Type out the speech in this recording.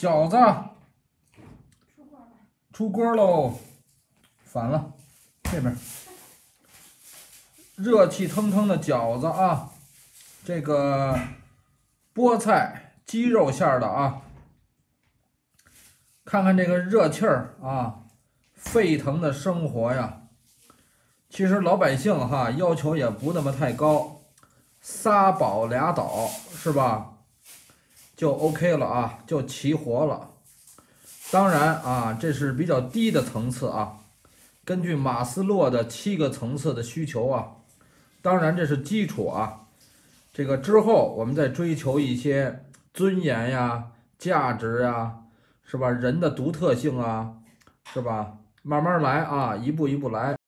饺子出锅喽，反了，这边热气腾腾的饺子啊，这个菠菜鸡肉馅儿的啊，看看这个热气儿啊，沸腾的生活呀。其实老百姓哈要求也不那么太高，仨饱俩倒是吧？就 OK 了啊，就齐活了。当然啊，这是比较低的层次啊。根据马斯洛的7个层次的需求啊，当然这是基础啊。这个之后我们再追求一些尊严呀、价值呀，是吧？人的独特性啊，是吧？慢慢来啊，一步一步来。